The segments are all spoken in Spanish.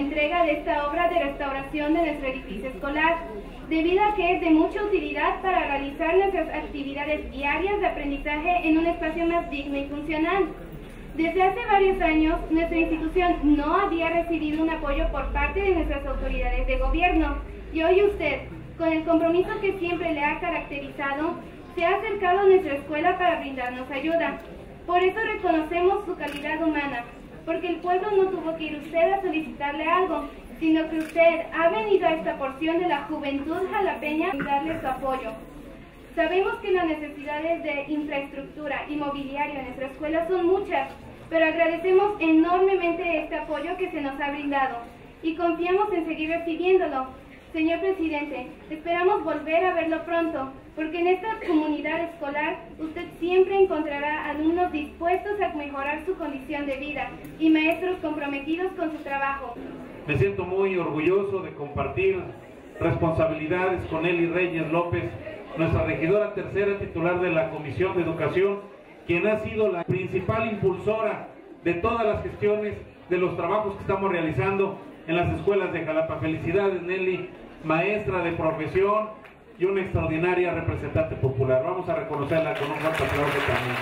entrega de esta obra de restauración de nuestro edificio escolar, debido a que es de mucha utilidad para realizar nuestras actividades diarias de aprendizaje en un espacio más digno y funcional. Desde hace varios años, nuestra institución no había recibido un apoyo por parte de nuestras autoridades de gobierno, y hoy usted, con el compromiso que siempre le ha caracterizado, se ha acercado a nuestra escuela para brindarnos ayuda. Por eso reconocemos su calidad humana, porque el pueblo no tuvo que ir usted a solicitarle algo, sino que usted ha venido a esta porción de la juventud jalapeña a darle su apoyo. Sabemos que las necesidades de infraestructura y mobiliario en nuestra escuela son muchas, pero agradecemos enormemente este apoyo que se nos ha brindado y confiamos en seguir recibiéndolo. Señor presidente, esperamos volver a verlo pronto, porque en esta comunidad escolar usted siempre encontrará alumnos dispuestos a mejorar su condición de vida y maestros comprometidos con su trabajo. Me siento muy orgulloso de compartir responsabilidades con Eli Reyes López, nuestra regidora tercera titular de la Comisión de Educación, quien ha sido la principal impulsora de todas las gestiones, de los trabajos que estamos realizando en las escuelas de Jalapa. Felicidades, Nelly, maestra de profesión y una extraordinaria representante popular. Vamos a reconocerla con un fuerte aplauso también.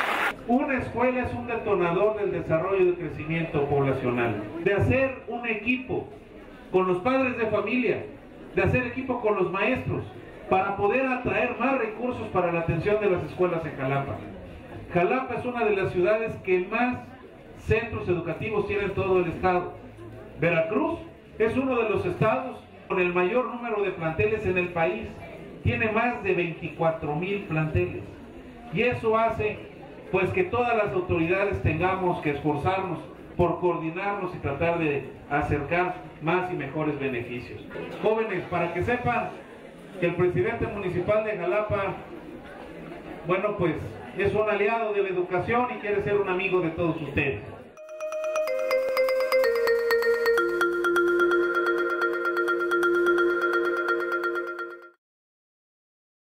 Una escuela es un detonador del desarrollo y del crecimiento poblacional, de hacer un equipo con los padres de familia, de hacer equipo con los maestros, para poder atraer más recursos para la atención de las escuelas en Jalapa. Jalapa es una de las ciudades que más centros educativos tiene en todo el estado. Veracruz es uno de los estados con el mayor número de planteles en el país, tiene más de 24,000 planteles, y eso hace pues que todas las autoridades tengamos que esforzarnos por coordinarnos y tratar de acercar más y mejores beneficios. Jóvenes, para que sepan que el presidente municipal de Jalapa, bueno, pues es un aliado de la educación y quiere ser un amigo de todos ustedes.